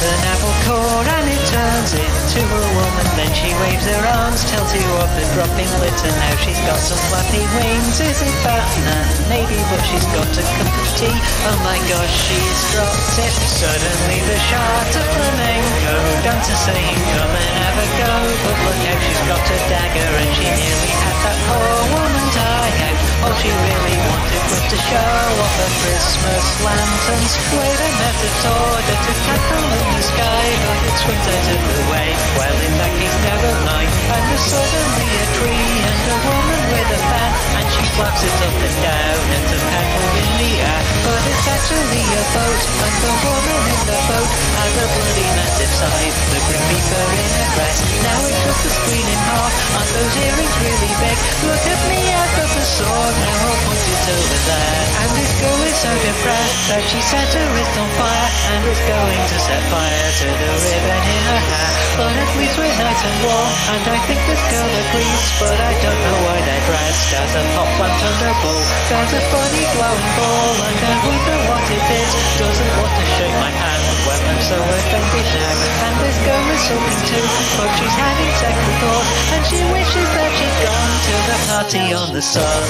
an apple core and it turns into a woman. Then she waves her arms, tells you of the dropping litter. Now she's got some flappy wings. Is it Batman? Maybe, but she's got a cup of tea. Oh my gosh, she's dropped it. Suddenly the shot of flamenco dancer saying, come and have a go. But look how she's got a dagger and she nearly had that poor woman die out. All she really wanted was to show off her Christmas lanterns. Wait a metaphor that to tackle in the sky, but it swims out of the way. Well, in that case, never mind. And there's suddenly a tree and a woman with a fan, and she flaps it up and down and a paddle in the air. But it's actually a boat, and the woman in the boat has a bloody massive size. The Grim Reaper in a dress. Now it cut the screen in half, and those earrings really big. Look at me, I've got the sword, now I'll point it over there. And this girl is so depressed that she set her wrist on fire, and is going to set fire to the ribbon in her hair. But at least we're nice and warm, and I think this girl agrees, but I don't know why they're dressed as a pop plant under a ball. There's a funny glowing ball, and I wonder what it is. Doesn't want to shake my hand, well I'm so offended now. And this girl is sulking too, but she's having second thoughts, and she wishes that she'd gone to the party on the sun.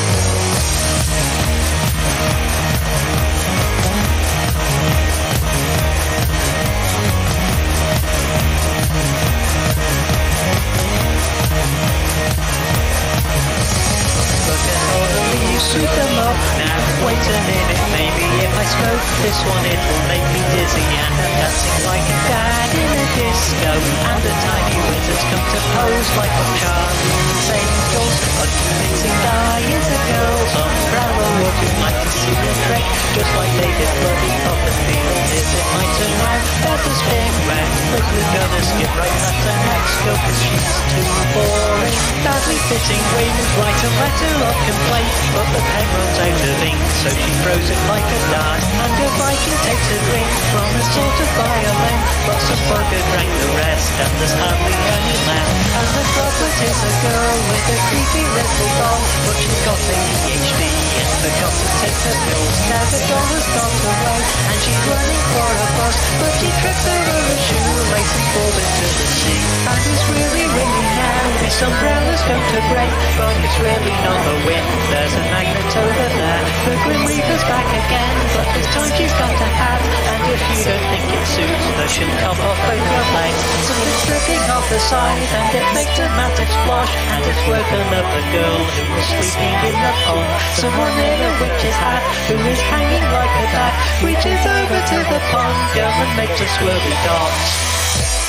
Sweep them up. Now wait a minute, maybe if I smoke this one it'll make me dizzy. And I'm dancing like a dad in a disco, and the tiny wizards come to pose like Charlie's angels. Unconvincing guy is a girl's umbrella. Would you like to see the trick? Just like they did bloody Copperfield. Is it my turn now? There's a spin round. Quickly gonna skip right past her next girl, cause she's too boring. Badly fitting wings, write a letter of complaint, but the pen runs out of ink, so she throws it like a dart. And a Viking takes a drink from a sort of violin, but some bugger drank the rest, and there's hardly any left. And the culprit is a girl with a creepy little doll, but she's got ADHD and forgot to take her pills. Now the doll has gone away, and she's running for a bus, but she trips over a shoelace and falls into the sea. And it's really windy now, this umbrella's going to break, but it's really not the wind. There's a magnet over there. The Grim Reaper's back again, but this time she's got a hat, and if you don't think it suits, the should come off both your legs. So it's dripping off the side, and it makes a massive splosh, and it's woken up a girl who was sleeping in the pond. Someone in a witch's hat, who is hanging like a bat, reaches over to the pond, girl, and makes a swirly dot.